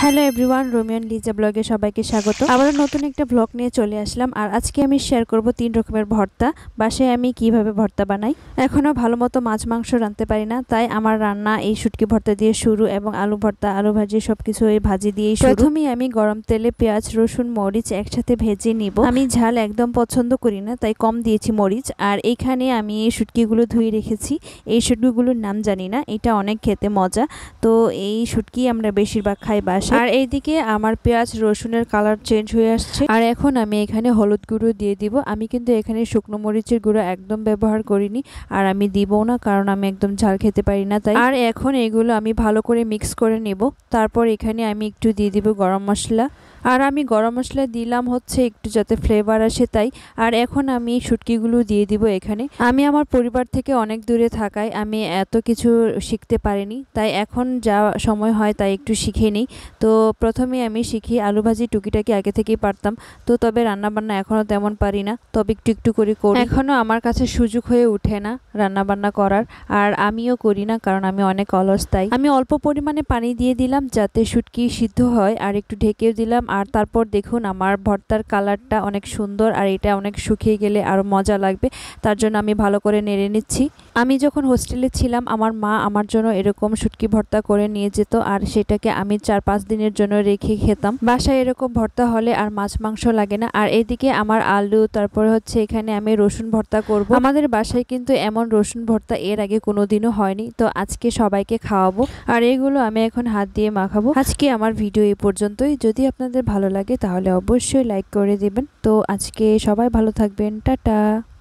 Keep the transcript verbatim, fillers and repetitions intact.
Hello everyone, Romeo Liza ব্লগে সবাইকে স্বাগত। আবার নতুন একটা ব্লগ নিয়ে চলে আসলাম। আর আজকে আমি শেয়ার করব তিন রকমের ভর্তা। বাসায় আমি কিভাবে ভর্তা বানাই। এখনো ভালো মতো মাছ মাংস রাঁধতে পারি না, তাই আমার রান্না এই শুটকি ভর্তা দিয়ে শুরু এবং আলু ভর্তা, আলু ভাজি সবকিছু এই ভাজি দিয়েই শুরু। প্রথমেই আমি গরম তেলে পেঁয়াজ, রসুন, মরিচ একসাথে ভেজে নিব। আমি ঝাল একদম পছন্দ করি না, তাই কম দিয়েছি মরিচ। আর এইখানে আমি এই শুটকিগুলো ধুয়ে রেখেছি। এই শুটকিগুলোর নাম জানি না, এটা অনেক খেতে মজা। তো এই শুটকি আমরা বেশিরভাগ খাই বাসায়। আর এইদিকে আমার পেঁয়াজ রসুনের কালার চেঞ্জ হয়ে আসছে। আর এখন আমি এখানে হলুদ গুঁড়ো দিয়ে দিব। আমি কিন্তু এখানে শুকনো মরিচের গুঁড়ো একদম ব্যবহার করিনি, আর আমি দিবও না, কারণ আমি একদম ঝাল খেতে পারি না তাই। আর এখন এগুলো আমি ভালো করে মিক্স করে নেব। তারপর এখানে আমি একটু দিয়ে দিব গরম মশলা। আর আমি গরম মশলা দিলাম হচ্ছে একটু যাতে ফ্লেভার আসে তাই। আর এখন আমি শুটকিগুলো দিয়ে দিব এখানে। আমি আমার পরিবার থেকে অনেক দূরে থাকায় আমি এত কিছু শিখতে পারিনি, তাই এখন যা সময় হয় তাই একটু শিখে নিই। তো প্রথমে আমি শিখি আলু ভাজি টুকিটাকি আগে থেকেই পারতাম, তো তবে রান্নাবান্না এখনও তেমন পারি না, তবে একটু একটু করে করি। এখনও আমার কাছে সুযোগ হয়ে ওঠে না রান্নাবান্না করার, আর আমিও করি না কারণ আমি অনেক অলস। তাই আমি অল্প পরিমাণে পানি দিয়ে দিলাম যাতে শুটকি সিদ্ধ হয়, আর একটু ঢেকেও দিলাম। আর তারপর দেখুন আমার ভর্তার কালারটা অনেক সুন্দর, আর এটা অনেক শুকিয়ে গেলে আরও মজা লাগবে, তার জন্য আমি ভালো করে নেড়ে নিচ্ছি। আমি যখন হোস্টেলে ছিলাম আমার মা আমার জন্য এরকম শুটকি ভর্তা করে নিয়ে যেত, আর সেটাকে আমি চার পাঁচ দিনের জন্য রেখে খেতাম। বাসায় এরকম ভর্তা হলে আর মাছ মাংস লাগে না। আর এদিকে আমার আলু, তারপরে হচ্ছে এখানে আমি রসুন ভর্তা করব। আমাদের বাসায় কিন্তু এমন রসুন ভর্তা এর আগে কোনোদিনও হয়নি, তো আজকে সবাইকে খাওয়াবো। আর এগুলো আমি এখন হাত দিয়ে মাখাবো। আজকে আমার ভিডিও এই পর্যন্তই। যদি আপনাদের ভালো লাগে তাহলে অবশ্যই লাইক করে দিবেন। তো আজকে সবাই ভালো থাকবেন, টাটা।